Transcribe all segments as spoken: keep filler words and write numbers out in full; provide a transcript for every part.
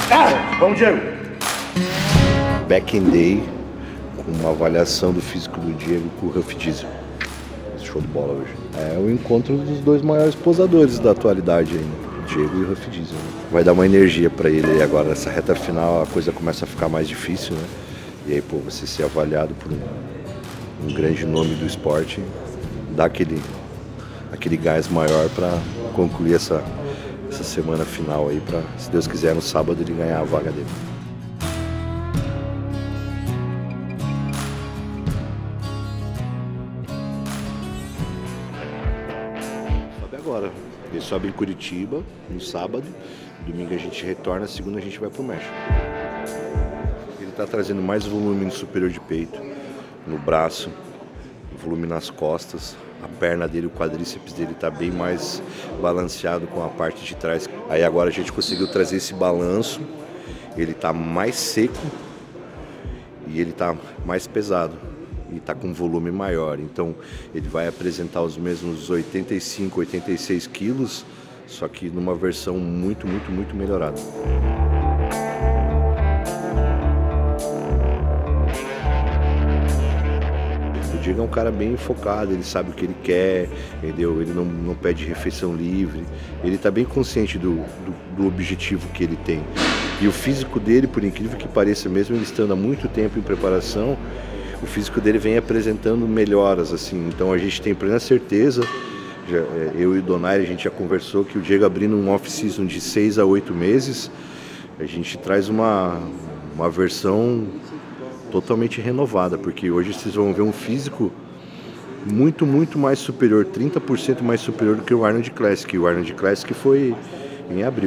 Ah, vamos, Diego. Back in Day, com uma avaliação do físico do Diego com o Ruff Diesel. Show de bola hoje. É o encontro dos dois maiores posadores da atualidade aí, né? Diego e o Ruff Diesel. Né? Vai dar uma energia pra ele aí agora. Nessa reta final a coisa começa a ficar mais difícil, né? E aí, pô, você ser avaliado por um, um grande nome do esporte dá aquele, aquele gás maior pra concluir essa, essa semana final aí, pra, se Deus quiser, no sábado ele ganhar a vaga dele. Sobe agora. Ele sobe em Curitiba no sábado, domingo a gente retorna, segunda a gente vai pro México. Ele está trazendo mais volume no superior de peito, no braço, volume nas costas, a perna dele, o quadríceps dele está bem mais balanceado com a parte de trás. Aí agora a gente conseguiu trazer esse balanço, ele está mais seco e ele está mais pesado. E está com um volume maior, então ele vai apresentar os mesmos oitenta e cinco, oitenta e seis quilos, só que numa versão muito, muito, muito melhorada. O Diego é um cara bem focado, ele sabe o que ele quer, entendeu? Ele não, não pede refeição livre, ele está bem consciente do, do, do objetivo que ele tem. E o físico dele, por incrível que pareça, mesmo ele estando há muito tempo em preparação, o físico dele vem apresentando melhoras, assim, então a gente tem plena certeza, já, eu e o Donaire, a gente já conversou que o Diego abrindo um off-season de seis a oito meses, a gente traz uma, uma versão totalmente renovada, porque hoje vocês vão ver um físico muito, muito mais superior, trinta por cento mais superior do que o Arnold Classic, o Arnold Classic foi em abril.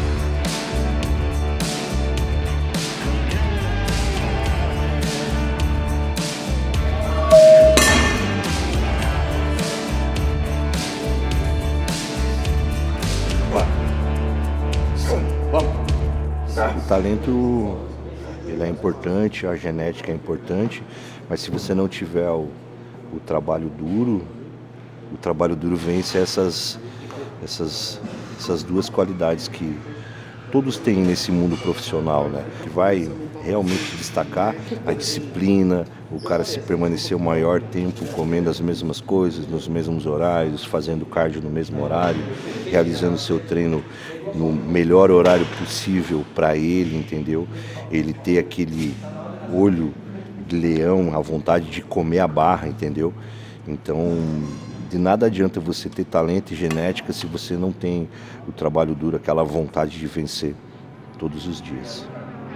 O talento, ele é importante, a genética é importante, mas se você não tiver o, o trabalho duro, o trabalho duro vence essas, essas, essas duas qualidades que todos têm nesse mundo profissional, né? Que vai realmente destacar a disciplina, o cara se permanecer o maior tempo comendo as mesmas coisas, nos mesmos horários, fazendo cardio no mesmo horário, realizando seu treino no melhor horário possível para ele, entendeu? Ele ter aquele olho de leão, a vontade de comer a barra, entendeu? Então, de nada adianta você ter talento e genética se você não tem o trabalho duro, aquela vontade de vencer todos os dias.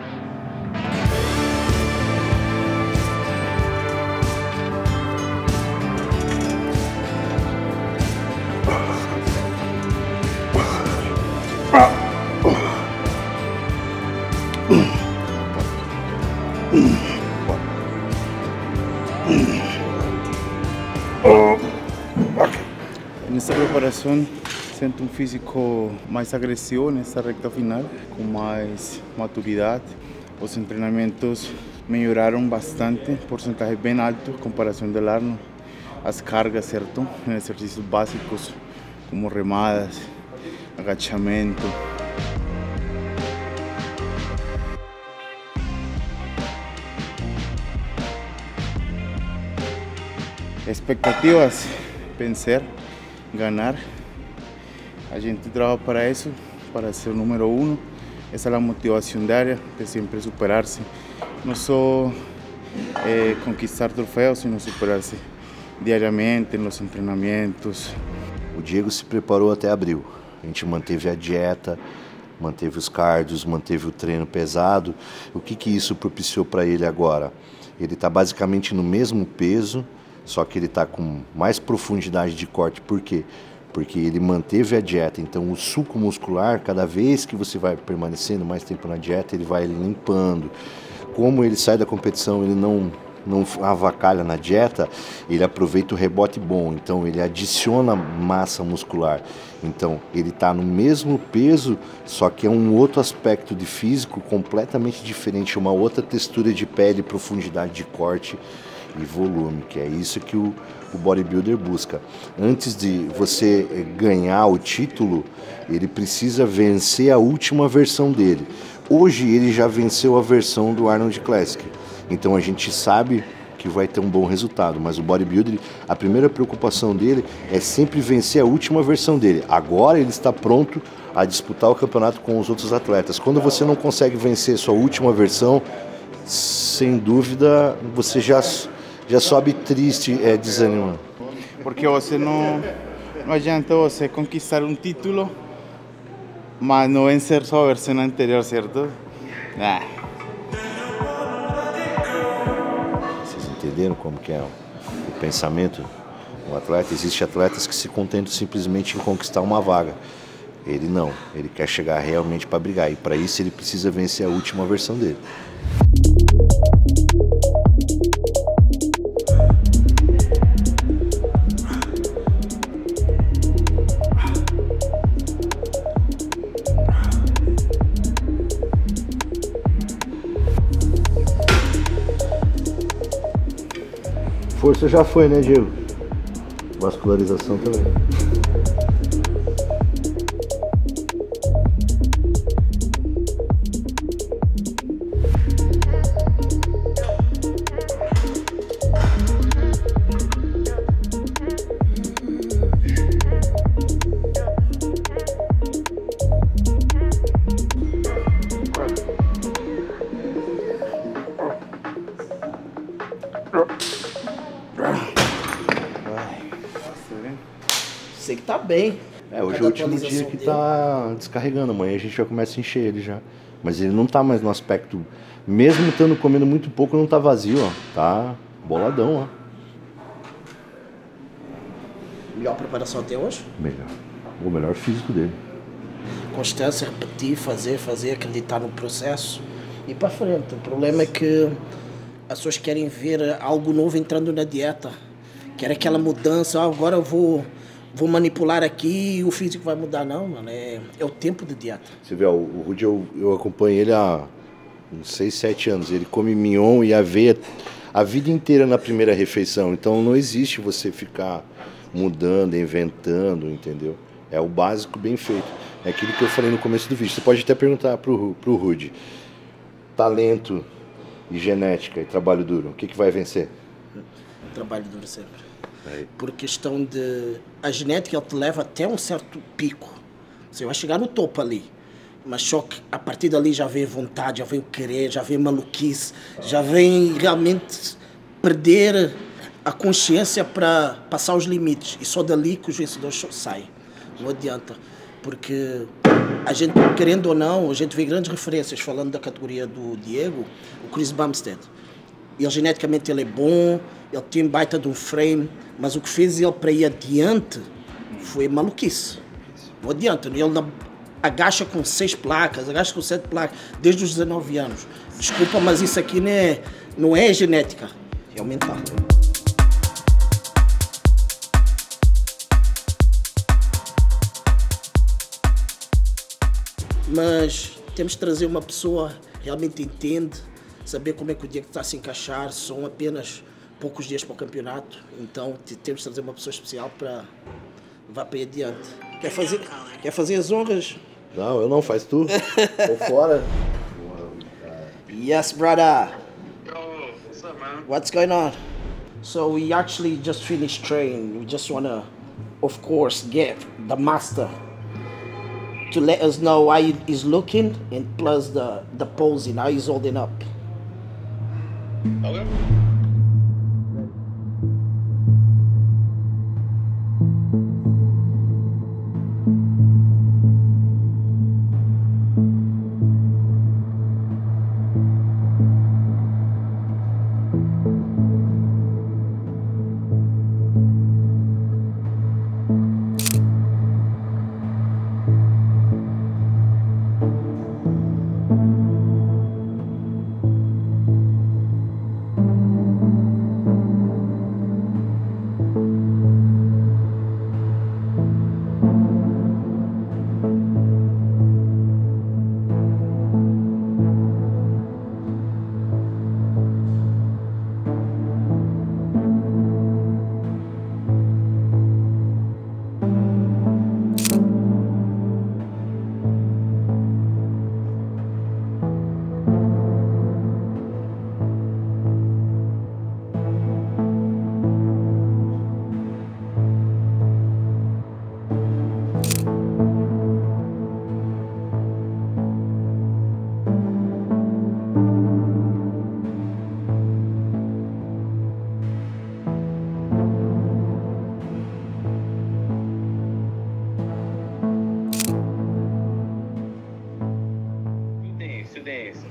Nessa preparação, sinto um físico mais agressivo nessa recta final, com mais maturidade. Os treinamentos melhoraram bastante, porcentagem bem alto em comparação do Arnold. As cargas, certo? Em exercícios básicos, como remadas, agachamento. Expectativas, vencer, ganhar. A gente trabalha para isso, para ser o número um. Essa é a motivação diária, de sempre superar-se. Não só eh, conquistar troféus, sino superar-se diariamente nos treinamentos. O Diego se preparou até abril. A gente manteve a dieta, manteve os cardios, manteve o treino pesado. O que que isso propiciou para ele agora? Ele está basicamente no mesmo peso, só que ele está com mais profundidade de corte. Por quê? Porque ele manteve a dieta, então o suco muscular, cada vez que você vai permanecendo mais tempo na dieta, ele vai limpando. Como ele sai da competição, ele não, não avacalha na dieta, ele aproveita o rebote bom, então ele adiciona massa muscular. Então ele está no mesmo peso, só que é um outro aspecto de físico completamente diferente, uma outra textura de pele, profundidade de corte e volume, que é isso que o, o bodybuilder busca. Antes de você ganhar o título, ele precisa vencer a última versão dele, hoje ele já venceu a versão do Arnold Classic. Então a gente sabe que vai ter um bom resultado, mas o bodybuilder, a primeira preocupação dele é sempre vencer a última versão dele. Agora ele está pronto a disputar o campeonato com os outros atletas. Quando você não consegue vencer sua última versão, sem dúvida você já, já sobe triste, é, desanimado. Porque você não, não adianta você conquistar um título, mas não vencer sua versão anterior, certo? Ah. Entenderam como que é o pensamento do atleta? Existem atletas que se contentam simplesmente em conquistar uma vaga. Ele não, ele quer chegar realmente para brigar, e para isso ele precisa vencer a última versão dele. Força já foi, né, Diego? Vascularização também. Sei que tá bem. É, hoje é o último dia que tá descarregando, amanhã a gente já começa a encher ele já. Mas ele não tá mais no aspecto, mesmo estando comendo muito pouco, não tá vazio, ó. Tá boladão, ó. Melhor preparação até hoje? Melhor. O melhor físico dele. Constância, repetir, fazer, fazer, acreditar no processo e para frente. O problema é que as pessoas querem ver algo novo entrando na dieta. Querem aquela mudança, ah, agora eu vou... vou manipular aqui e o físico vai mudar. Não, mano, é, é o tempo de dieta. Você vê, ó, o Rudy, eu, eu acompanho ele há uns seis, sete anos. Ele come mignon e aveia a vida inteira na primeira refeição. Então não existe você ficar mudando, inventando, entendeu? É o básico bem feito. É aquilo que eu falei no começo do vídeo. Você pode até perguntar pro, pro Rudy. Talento e genética e trabalho duro, o que, que vai vencer? Trabalho duro sempre. Por questão de... A genética ela te leva até um certo pico. Você vai chegar no topo ali. Mas só que a partir dali já vem vontade, já vem o querer, já vem maluquice, já vem realmente perder a consciência para passar os limites. E só dali que os vencedores saem. Não adianta. Porque a gente, querendo ou não, a gente vê grandes referências falando da categoria do Diego, o Chris Bumstead. Ele geneticamente ele é bom, ele tem baita de um frame, mas o que fez ele para ir adiante foi maluquice. Não adianta, ele agacha com seis placas, agacha com sete placas, desde os dezenove anos. Desculpa, mas isso aqui não é, não é genética, é o mental. Mas temos que trazer uma pessoa que realmente entende, saber como é que o Diego está a se encaixar. São apenas poucos dias para o campeonato, então temos que trazer uma pessoa especial para levar para aí adiante. Quer fazer, quer fazer as honras? Não, eu não, faz tu. Tô fora. Yes, brother. Yo, what's up, man? What's going on? So we actually just finished training. We just want to, of course, get the master to let us know how he's looking and plus the, the posing, how he's holding up. Okay.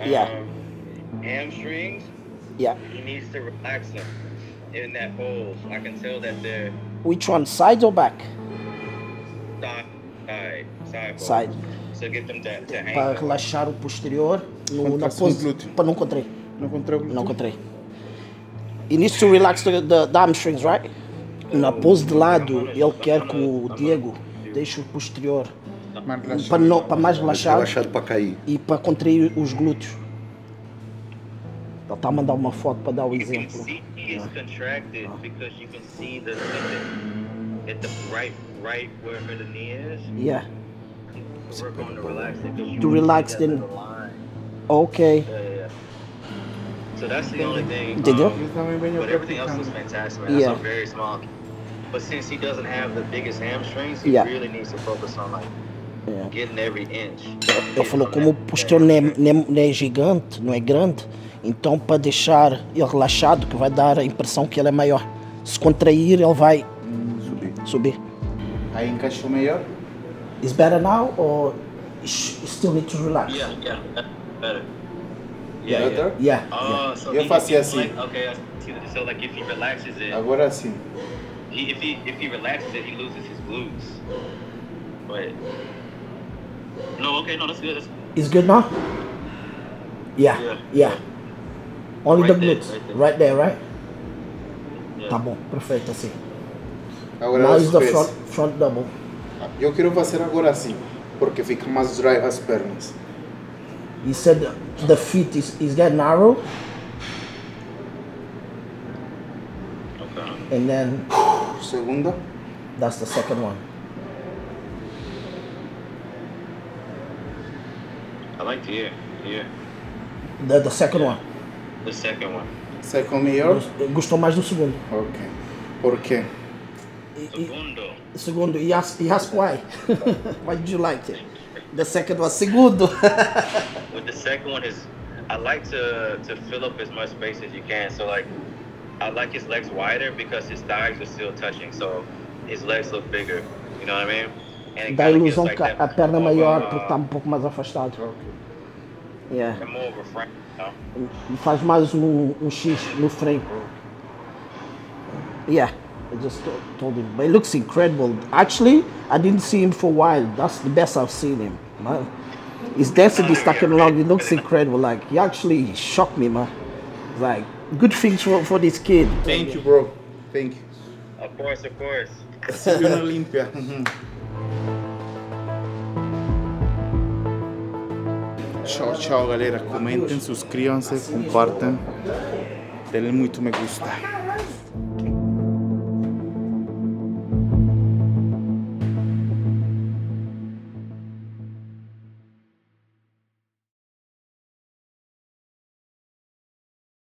Yeah. Um, hamstrings, Yeah. he needs to relax them in that pose. I can tell that they're Which one, side or back? side, side, side. pose. Side. So get them to, to hang. Para relaxar o posterior no, na Contração do pose. glúteo. Para não contrair. Não contra o glúteo? Não contrair. He needs to relax the, the, the hamstrings, right? Na pose de lado, ele quer que o Diego deixe o posterior Mais relaxado. para, não, para mais relaxado Relaxado para cair. e para contrair os glúteos. Ele está a mandar uma foto para dar o You can exemplo. see he is contracted because you can see the, the at the right, right where the knee is. Yeah. We're going to relax it. 'cause you To can relax see that then- in the line. Ok. Yeah, yeah, yeah. So that's the only thing. Entendeu? Ele também vem But everything else was fantastic, man. That's Yeah. a very small. But since he doesn't have the biggest hamstrings, he Yeah. really needs to focus on like Yeah. getting every inch. Ele falou como o posterior não é, não é- não é gigante, não é grande, então para deixar ele relaxado, que vai dar a impressão que ele é maior. Se contrair, ele vai Subir. subir. Aí encaixou melhor? Is better now or sh- still need to relax? Yeah, yeah, that's better. Yeah, yeah. Better? Yeah. Oh, so Eu he- fazia if he assim. relax- okay, I see that. So like if he relaxes it, Agora sim. he, if he if he relaxes it, he loses his glutes. But no, okay, no, that's good. That's, Is good now? Yeah. Yeah. Yeah. Only Right the there, glutes. right there. Right there, right? yeah. Tá bom, perfeito assim. Agora Now os is the pés. front, front double. Eu quero fazer agora assim, porque fica mais dry as pernas. He said the feet is, is getting narrow Okay. and then Segunda. that's the second one. I like to hear, hear The, the second one. the second one. Second melhor? Gostou mais do segundo. Ok. Por quê? E- e- Segundo. Segundo, he asked, he asked why. Why did you like it? The second was segundo. With the second one is, I like to to fill up as much space as you can. So like, I like his legs wider because his thighs are still touching. So his legs look bigger. You know what I mean? And it Dá a kinda gives ilusão like que a that a perna é more of maior a- porque está um pouco mais afastado. Yeah. É more of a frame, you know? E faz mais um, um X no frame. Yeah, I just to- told him. But it looks incredible. Actually, I didn't see him for a while. That's the best I've seen him. Man. His density is taking along. It looks incredible. Like, he actually shocked me, man. Like, good things for, for this kid. Thank you, bro. Thank you. Of course, of course. See you na Olímpia. Tchau, tchau, galera. Comentem, subscrevam-se, compartam. Deem muito me gusta.